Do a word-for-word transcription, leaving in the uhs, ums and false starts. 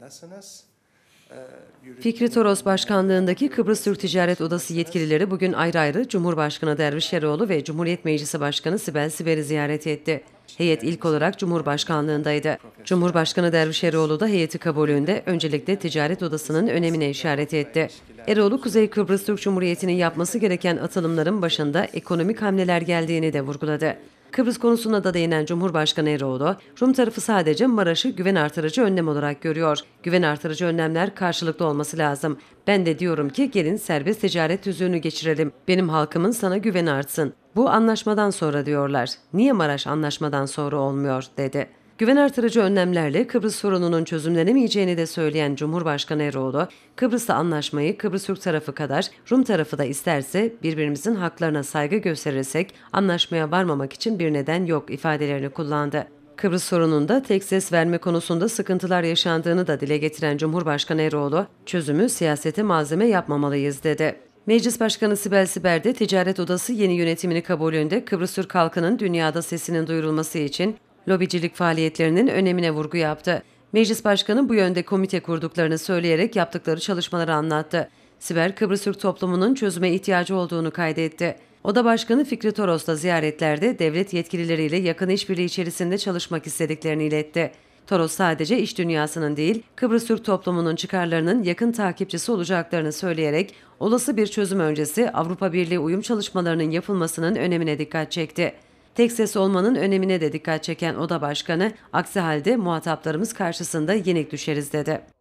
Fikri Toros başkanlığındaki Kıbrıs Türk Ticaret Odası yetkilileri bugün ayrı ayrı Cumhurbaşkanı Dervişeroğlu ve Cumhuriyet Meclisi Başkanı Sibel Siber'i ziyaret etti. Heyet ilk olarak Cumhurbaşkanlığındaydı. Cumhurbaşkanı Dervişeroğlu da heyeti kabulünde öncelikle Ticaret Odası'nın önemine işaret etti. Eroğlu, Kuzey Kıbrıs Türk Cumhuriyeti'nin yapması gereken atılımların başında ekonomik hamleler geldiğini de vurguladı. Kıbrıs konusuna da değinen Cumhurbaşkanı Eroğlu, Rum tarafı sadece Maraş'ı güven artırıcı önlem olarak görüyor. Güven artırıcı önlemler karşılıklı olması lazım. Ben de diyorum ki gelin serbest ticaret tüzüğünü geçirelim. Benim halkımın sana güveni artsın. Bu anlaşmadan sonra diyorlar. Niye Maraş anlaşmadan sonra olmuyor, dedi. Güven artırıcı önlemlerle Kıbrıs sorununun çözümlenemeyeceğini de söyleyen Cumhurbaşkanı Eroğlu, Kıbrıs'ta anlaşmayı Kıbrıs Türk tarafı kadar Rum tarafı da isterse birbirimizin haklarına saygı gösterirsek anlaşmaya varmamak için bir neden yok ifadelerini kullandı. Kıbrıs sorununda tek ses verme konusunda sıkıntılar yaşandığını da dile getiren Cumhurbaşkanı Eroğlu, çözümü siyasete malzeme yapmamalıyız, dedi. Meclis Başkanı Sibel Siber de Ticaret Odası yeni yönetimini kabulünde Kıbrıs Türk halkının dünyada sesinin duyurulması için lobicilik faaliyetlerinin önemine vurgu yaptı. Meclis Başkanı bu yönde komite kurduklarını söyleyerek yaptıkları çalışmaları anlattı. Siber, Kıbrıs Türk toplumunun çözüme ihtiyacı olduğunu kaydetti. Oda Başkanı Fikri Toros da ziyaretlerde devlet yetkilileriyle yakın işbirliği içerisinde çalışmak istediklerini iletti. Toros sadece iş dünyasının değil, Kıbrıs Türk toplumunun çıkarlarının yakın takipçisi olacaklarını söyleyerek olası bir çözüm öncesi Avrupa Birliği uyum çalışmalarının yapılmasının önemine dikkat çekti. Tek ses olmanın önemine de dikkat çeken Oda Başkanı, aksi halde muhataplarımız karşısında yenik düşeriz, dedi.